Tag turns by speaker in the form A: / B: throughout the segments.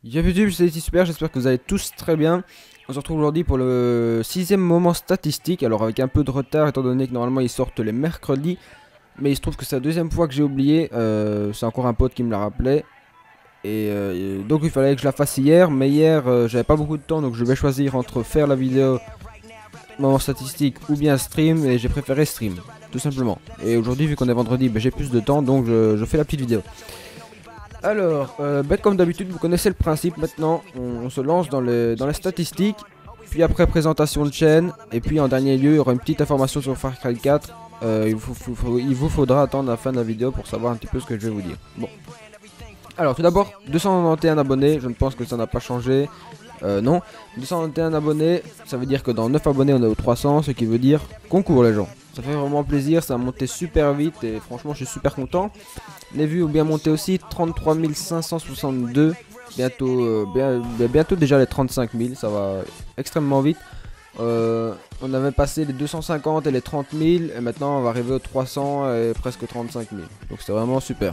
A: Yo YouTube, c'est super, j'espère que vous allez tous très bien. On se retrouve aujourd'hui pour le 6ème moment statistique, alors avec un peu de retard étant donné que normalement ils sortent les mercredis. Mais il se trouve que c'est la deuxième fois que j'ai oublié, c'est encore un pote qui me l'a rappelé. Et donc il fallait que je la fasse hier, mais hier j'avais pas beaucoup de temps, donc je vais choisir entre faire la vidéo moment statistique ou bien stream, et j'ai préféré stream, tout simplement. Et aujourd'hui vu qu'on est vendredi, j'ai plus de temps, donc je fais la petite vidéo. Alors, comme d'habitude, vous connaissez le principe maintenant, on se lance dans les statistiques, puis après présentation de chaîne, et puis en dernier lieu, il y aura une petite information sur Far Cry 4. Il vous faudra attendre la fin de la vidéo pour savoir un petit peu ce que je vais vous dire. Bon. Alors, tout d'abord, 291 abonnés, je ne pense que ça n'a pas changé. Non, 291 abonnés, ça veut dire que dans 9 abonnés, on est aux 300, ce qui veut dire concours les gens. Ça fait vraiment plaisir, ça a monté super vite et franchement, je suis super content. Les vues ont bien monté aussi, 33 562, bientôt déjà les 35 000, ça va extrêmement vite. On avait passé les 250 et les 30 000 et maintenant on va arriver aux 300 et presque 35 000, donc c'est vraiment super.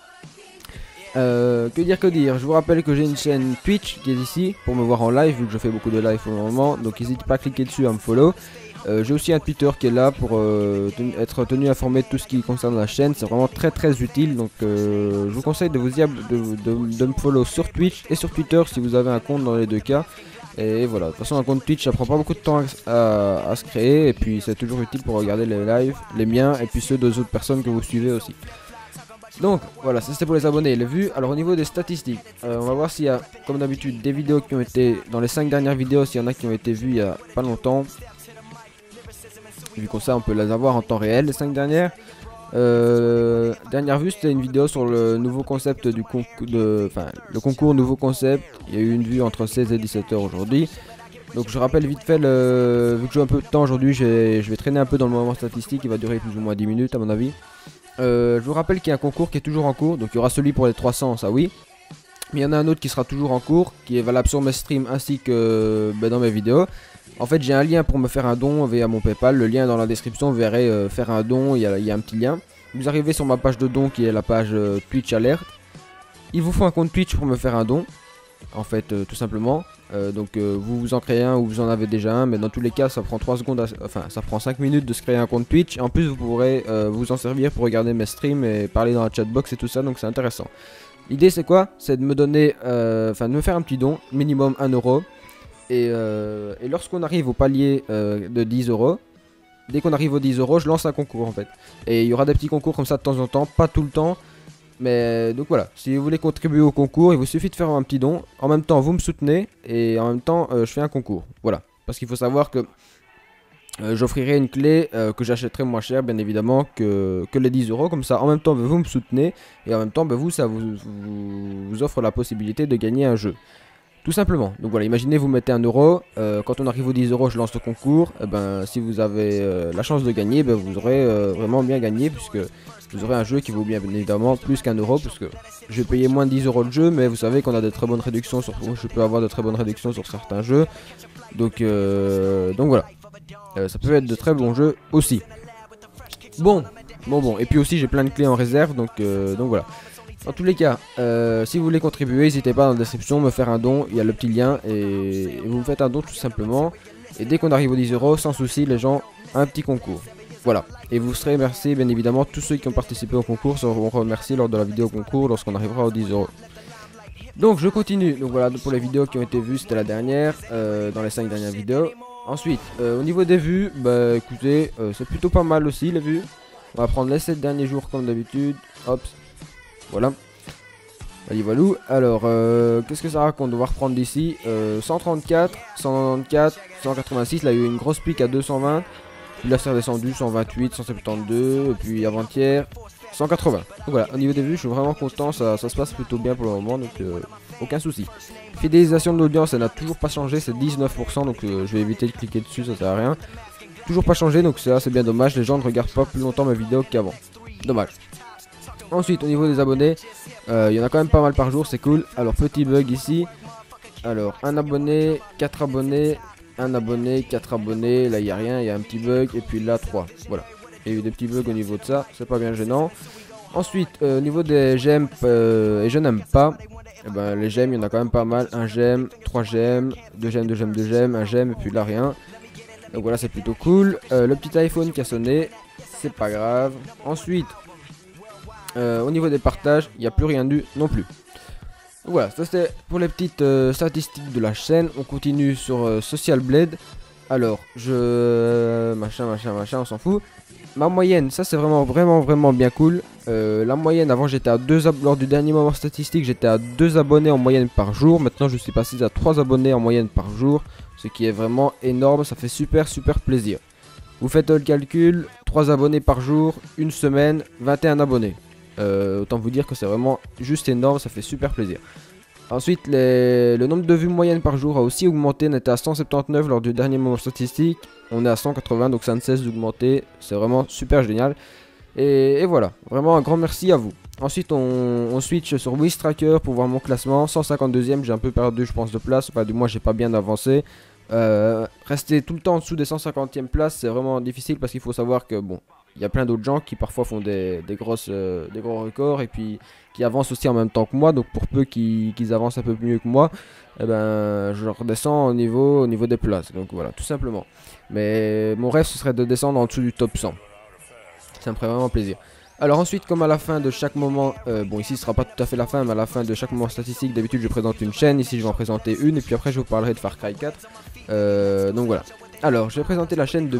A: Que dire, je vous rappelle que j'ai une chaîne Twitch qui est ici pour me voir en live vu que je fais beaucoup de live pour le moment, donc n'hésitez pas à cliquer dessus, à me follow. J'ai aussi un Twitter qui est là pour être tenu informé de tout ce qui concerne la chaîne, c'est vraiment très utile, donc je vous conseille de me follow sur Twitch et sur Twitter si vous avez un compte dans les deux cas. Et voilà, de toute façon un compte Twitch ça prend pas beaucoup de temps à se créer, et puis c'est toujours utile pour regarder les lives, les miens et puis ceux des autres personnes que vous suivez aussi. Donc voilà, ça c'était pour les abonnés et les vues. Alors au niveau des statistiques, on va voir s'il y a comme d'habitude des vidéos qui ont été dans les 5 dernières vidéos, s'il y en a qui ont été vues il y a pas longtemps. Vu qu'on sait on peut les avoir en temps réel les 5 dernières. Dernière vue c'était une vidéo sur le nouveau concept du concours, le concours nouveau concept. Il y a eu une vue entre 16 et 17 heures aujourd'hui. Donc je rappelle vite fait, vu que j'ai un peu de temps aujourd'hui, je vais traîner un peu dans le moment statistique, il va durer plus ou moins 10 minutes à mon avis. Je vous rappelle qu'il y a un concours qui est toujours en cours, donc il y aura celui pour les 300, ça oui. Mais il y en a un autre qui sera toujours en cours, qui est valable sur mes streams ainsi que dans mes vidéos. En fait j'ai un lien pour me faire un don via mon Paypal, le lien est dans la description, vous verrez faire un don, il y a un petit lien. Vous arrivez sur ma page de don qui est la page Twitch Alert. Il vous faut un compte Twitch pour me faire un don, en fait tout simplement. Vous vous en créez un ou vous en avez déjà un, mais dans tous les cas ça prend 3 secondes, ça prend 5 minutes de se créer un compte Twitch. En plus vous pourrez vous en servir pour regarder mes streams et parler dans la chatbox et tout ça, donc c'est intéressant. L'idée c'est quoi? C'est de me donner, de me faire un petit don, minimum 1 euro. Et lorsqu'on arrive au palier de 10 euros, dès qu'on arrive aux 10 euros, je lance un concours en fait. Et il y aura des petits concours comme ça de temps en temps, pas tout le temps. Mais donc voilà, si vous voulez contribuer au concours, il vous suffit de faire un petit don. En même temps, vous me soutenez et en même temps, je fais un concours. Voilà, parce qu'il faut savoir que j'offrirai une clé que j'achèterai moins cher, bien évidemment, que les 10 euros. Comme ça, en même temps, vous me soutenez et en même temps, ça vous offre la possibilité de gagner un jeu. Tout simplement. Donc voilà, imaginez vous mettez 1 euro, quand on arrive aux 10 euros je lance le concours, et si vous avez la chance de gagner, vous aurez vraiment bien gagné, puisque vous aurez un jeu qui vaut bien évidemment plus qu'1 euro, puisque je vais payer moins de 10 euros le jeu, mais vous savez qu'on a de très bonnes réductions je peux avoir de très bonnes réductions sur certains jeux, donc voilà, ça peut être de très bons jeux aussi. Bon, et puis aussi j'ai plein de clés en réserve, donc voilà. Dans tous les cas, si vous voulez contribuer, n'hésitez pas dans la description, me faire un don, il y a le petit lien et vous me faites un don tout simplement. Et dès qu'on arrive aux 10 euros, sans souci, les gens, un petit concours. Voilà, et vous serez remerciés, bien évidemment, tous ceux qui ont participé au concours seront remerciés lors de la vidéo concours lorsqu'on arrivera aux 10 euros. Donc je continue, donc voilà pour les vidéos qui ont été vues, c'était la dernière, dans les 5 dernières vidéos. Ensuite, au niveau des vues, écoutez, c'est plutôt pas mal aussi les vues. On va prendre les 7 derniers jours comme d'habitude, hop. Voilà. Allez, voilà. Alors, qu'est-ce que ça raconte? On va reprendre d'ici. 134, 194, 186. Là, il y a eu une grosse pique à 220. Puis là, c'est redescendu. 128, 172. Et puis avant-hier, 180. Donc voilà, au niveau des vues, je suis vraiment content. Ça se passe plutôt bien pour le moment. Donc, aucun souci. Fidélisation de l'audience, elle n'a toujours pas changé. C'est 19%. Donc, je vais éviter de cliquer dessus. Ça sert à rien. Toujours pas changé. Donc, ça, c'est bien dommage. Les gens ne regardent pas plus longtemps mes vidéos qu'avant. Dommage. Ensuite au niveau des abonnés, il y en a quand même pas mal par jour, c'est cool. Alors petit bug ici. Alors un abonné, 4 abonnés, 1 abonné, 4 abonnés. Là il n'y a rien, il y a un petit bug. Et puis là 3. Voilà. Il y a eu des petits bugs au niveau de ça, c'est pas bien gênant. Ensuite au niveau des j'aime et je n'aime pas. Et ben les j'aime, il y en a quand même pas mal. 1 j'aime, 3 j'aime, 2 j'aime, 2 j'aime, 2 j'aime, 1 j'aime, et puis là rien. Donc voilà, c'est plutôt cool. Le petit iPhone qui a sonné, c'est pas grave. Ensuite, au niveau des partages, il n'y a plus rien eu non plus. Donc voilà, ça c'était pour les petites statistiques de la chaîne. On continue sur Social Blade. Alors, machin, on s'en fout. Ma moyenne, ça c'est vraiment bien cool. La moyenne, avant j'étais à 2 abonnés, lors du dernier moment statistique, j'étais à 2 abonnés en moyenne par jour. Maintenant je suis passé à 3 abonnés en moyenne par jour. Ce qui est vraiment énorme, ça fait super plaisir. Vous faites le calcul, 3 abonnés par jour, une semaine, 21 abonnés. Autant vous dire que c'est vraiment juste énorme, ça fait super plaisir. Ensuite, le nombre de vues moyennes par jour a aussi augmenté. On était à 179 lors du dernier moment statistique. On est à 180, donc ça ne cesse d'augmenter. C'est vraiment super génial. Et voilà, vraiment un grand merci à vous. Ensuite, on switch sur Wistracker pour voir mon classement. 152e, j'ai un peu perdu, je pense, de place. Enfin, du moins, j'ai pas bien avancé. Rester tout le temps en dessous des 150e places, c'est vraiment difficile parce qu'il faut savoir que, bon, il y a plein d'autres gens qui parfois font des gros records et puis qui avancent aussi en même temps que moi. Donc pour peu qu'ils avancent un peu mieux que moi, eh ben, je redescends au niveau des places. Donc voilà, tout simplement. Mais mon rêve, ce serait de descendre en dessous du top 100. Ça me ferait vraiment plaisir. Alors ensuite, comme à la fin de chaque moment, bon ici ce sera pas tout à fait la fin, mais à la fin de chaque moment statistique, d'habitude je présente une chaîne. Ici je vais en présenter une et puis après je vous parlerai de Far Cry 4. Donc voilà. Alors, je vais présenter la chaîne de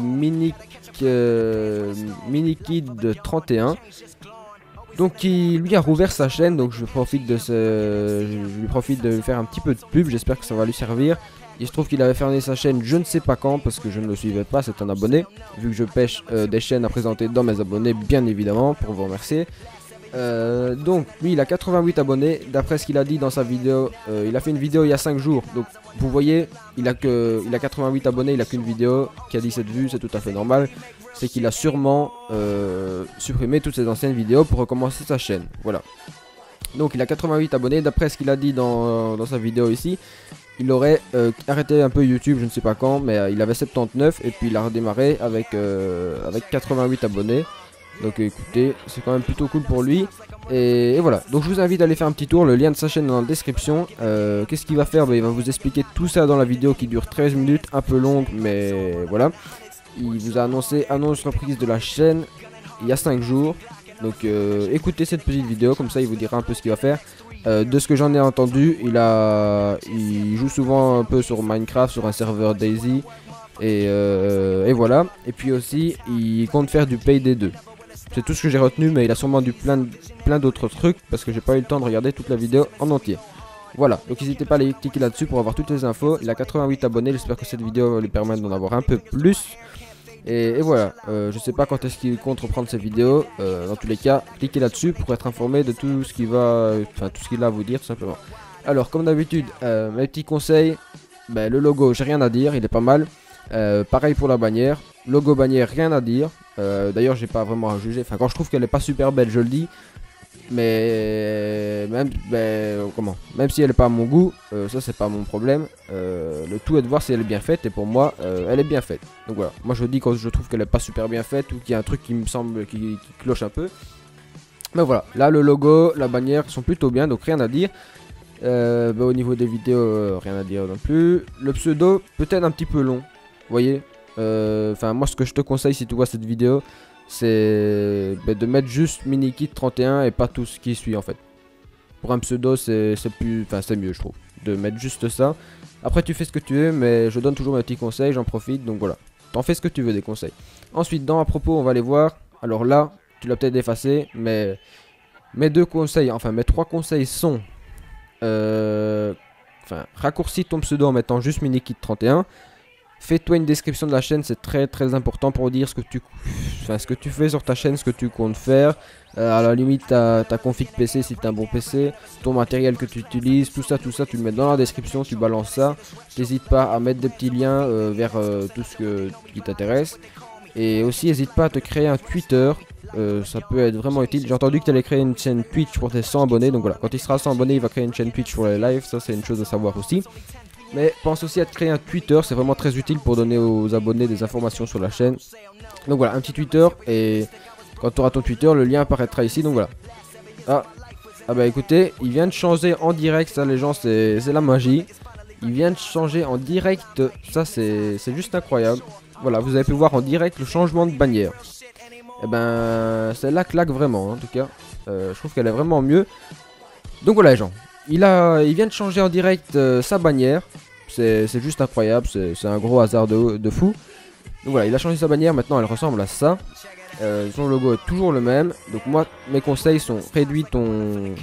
A: Minikid31. Donc, qui lui a rouvert sa chaîne. Donc, je profite de lui faire un petit peu de pub. J'espère que ça va lui servir. Il se trouve qu'il avait fermé sa chaîne je ne sais pas quand parce que je ne le suivais pas, c'est un abonné. Vu que je pêche des chaînes à présenter dans mes abonnés, bien évidemment, pour vous remercier. Donc lui il a 88 abonnés. D'après ce qu'il a dit dans sa vidéo, il a fait une vidéo il y a 5 jours. Donc vous voyez, il a 88 abonnés, il a qu'une vidéo qui a 17 vues, c'est tout à fait normal. C'est qu'il a sûrement supprimé toutes ses anciennes vidéos pour recommencer sa chaîne. Voilà. Donc il a 88 abonnés. D'après ce qu'il a dit dans sa vidéo ici, il aurait arrêté un peu YouTube, je ne sais pas quand, mais il avait 79 et puis il a redémarré avec 88 abonnés. Donc écoutez, c'est quand même plutôt cool pour lui. Et voilà, donc je vous invite à aller faire un petit tour, le lien de sa chaîne est dans la description. Qu'est-ce qu'il va faire? Il va vous expliquer tout ça dans la vidéo qui dure 13 minutes, un peu longue, mais voilà. Il vous a annoncé annonce reprise de la chaîne il y a 5 jours. Donc écoutez cette petite vidéo, comme ça il vous dira un peu ce qu'il va faire. De ce que j'en ai entendu, il joue souvent un peu sur Minecraft, sur un serveur Daisy. Et voilà, et puis aussi il compte faire du Payday 2. C'est tout ce que j'ai retenu, mais il a sûrement plein d'autres trucs parce que j'ai pas eu le temps de regarder toute la vidéo en entier. Voilà, donc n'hésitez pas à aller cliquer là-dessus pour avoir toutes les infos. Il a 88 abonnés, j'espère que cette vidéo va lui permettre d'en avoir un peu plus. Et voilà, je sais pas quand est-ce qu'il compte reprendre cette vidéo. Dans tous les cas, cliquez là-dessus pour être informé de tout ce qu'il va, tout ce qu'il a à vous dire tout simplement. Alors comme d'habitude, mes petits conseils, le logo, j'ai rien à dire, il est pas mal. Pareil pour la bannière, logo bannière, rien à dire. D'ailleurs j'ai pas vraiment à juger, enfin quand je trouve qu'elle est pas super belle je le dis. Mais même si elle est pas à mon goût, ça c'est pas mon problème. Le tout est de voir si elle est bien faite et pour moi elle est bien faite. Donc voilà, moi je dis quand je trouve qu'elle est pas super bien faite ou qu'il y a un truc qui me semble qui cloche un peu. Mais voilà, là le logo, la bannière sont plutôt bien, donc rien à dire. Au niveau des vidéos, rien à dire non plus. Le pseudo peut-être un petit peu long, vous voyez. Moi ce que je te conseille si tu vois cette vidéo, c'est de mettre juste Minikid31 et pas tout ce qui suit en fait. Pour un pseudo c'est mieux je trouve, de mettre juste ça. Après tu fais ce que tu veux, mais je donne toujours mes petits conseils, j'en profite, donc voilà. T'en fais ce que tu veux des conseils. Ensuite dans à propos on va aller voir. Alors là, tu l'as peut-être effacé, mais mes 2 conseils, enfin mes 3 conseils sont raccourcis ton pseudo en mettant juste Minikid31. Fais-toi une description de la chaîne, c'est très important pour dire ce que tu fais sur ta chaîne, ce que tu comptes faire. À la limite ta config PC si tu as un bon PC, ton matériel que tu utilises, tout ça tu le mets dans la description, tu balances ça. N'hésite pas à mettre des petits liens vers tout ce qui t'intéresse. Et aussi n'hésite pas à te créer un Twitter, ça peut être vraiment utile. J'ai entendu que tu allais créer une chaîne Twitch pour tes 100 abonnés, donc voilà, quand il sera 100 abonnés il va créer une chaîne Twitch pour les lives, ça c'est une chose à savoir aussi. Mais pense aussi à te créer un Twitter, c'est vraiment très utile pour donner aux abonnés des informations sur la chaîne. Donc voilà, un petit Twitter, et quand tu auras ton Twitter, le lien apparaîtra ici, donc voilà. Ah, Ah bah écoutez, il vient de changer en direct, ça les gens, c'est la magie. Il vient de changer en direct, ça c'est juste incroyable. Voilà, vous avez pu voir en direct le changement de bannière. Et ben, celle-là claque vraiment, en tout cas. Je trouve qu'elle est vraiment mieux. Donc voilà les gens, il vient de changer en direct sa bannière. C'est juste incroyable, c'est un gros hasard de fou. Donc voilà, il a changé sa bannière, maintenant elle ressemble à ça. Son logo est toujours le même. Donc moi, mes conseils sont réduis ton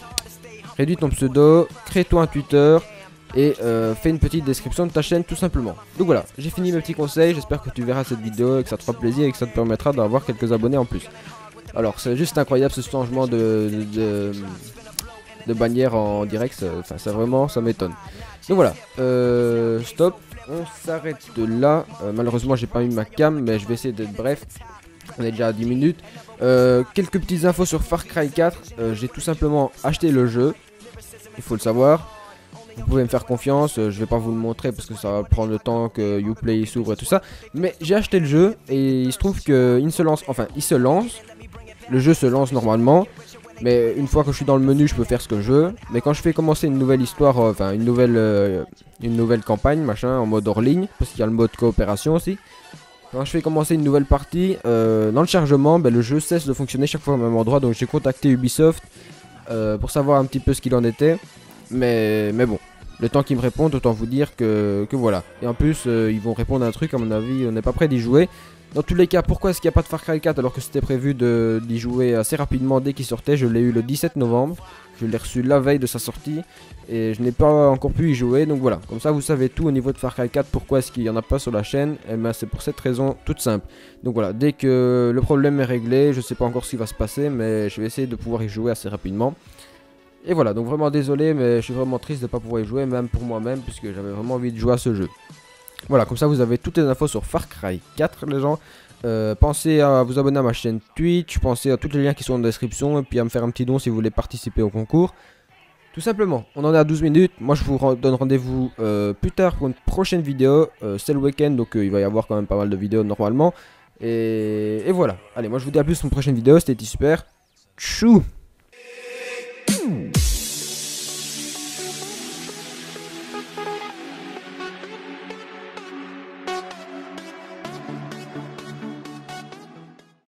A: pseudo, crée-toi un Twitter et fais une petite description de ta chaîne tout simplement. Donc voilà, j'ai fini mes petits conseils, j'espère que tu verras cette vidéo et que ça te fera plaisir et que ça te permettra d'avoir quelques abonnés en plus. Alors c'est juste incroyable ce changement de bannière en direct, c'est vraiment, ça m'étonne. Donc voilà, stop, on s'arrête là. Malheureusement j'ai pas mis ma cam, mais je vais essayer d'être bref. On est déjà à 10 minutes. Quelques petites infos sur Far Cry 4. J'ai tout simplement acheté le jeu. Il faut le savoir. Vous pouvez me faire confiance. Je vais pas vous le montrer parce que ça va prendre le temps que Uplay s'ouvre et tout ça. Mais j'ai acheté le jeu et il se trouve qu'il se lance. Enfin, il se lance. Le jeu se lance normalement. Mais une fois que je suis dans le menu, je peux faire ce que je veux. Mais quand je fais commencer une nouvelle histoire, enfin une nouvelle campagne, machin, en mode hors ligne, parce qu'il y a le mode coopération aussi. Quand je fais commencer une nouvelle partie, dans le chargement, ben, le jeu cesse de fonctionner chaque fois au même endroit. Donc j'ai contacté Ubisoft pour savoir un petit peu ce qu'il en était. Mais bon, le temps qu'ils me répondent, autant vous dire que voilà. Et en plus, ils vont répondre à un truc, à mon avis, on n'est pas prêt d'y jouer. Dans tous les cas, pourquoi est-ce qu'il n'y a pas de Far Cry 4 alors que c'était prévu d'y jouer assez rapidement dès qu'il sortait? Je l'ai eu le 17 novembre. Je l'ai reçu la veille de sa sortie et je n'ai pas encore pu y jouer. Donc voilà, comme ça vous savez tout au niveau de Far Cry 4. Pourquoi est-ce qu'il n'y en a pas sur la chaîne? Et ben c'est pour cette raison toute simple. Donc voilà, dès que le problème est réglé, je ne sais pas encore ce qui va se passer, mais je vais essayer de pouvoir y jouer assez rapidement. Et voilà, donc vraiment désolé, mais je suis vraiment triste de ne pas pouvoir y jouer, même pour moi-même, puisque j'avais vraiment envie de jouer à ce jeu. Voilà, comme ça vous avez toutes les infos sur Far Cry 4 les gens. Pensez à vous abonner à ma chaîne Twitch, pensez à tous les liens qui sont dans la description et puis à me faire un petit don si vous voulez participer au concours. Tout simplement, on en est à 12 minutes, moi je vous donne rendez-vous plus tard pour une prochaine vidéo. C'est le week-end donc il va y avoir quand même pas mal de vidéos normalement. Et voilà, allez moi je vous dis à plus pour une prochaine vidéo, c'était super. Tchou.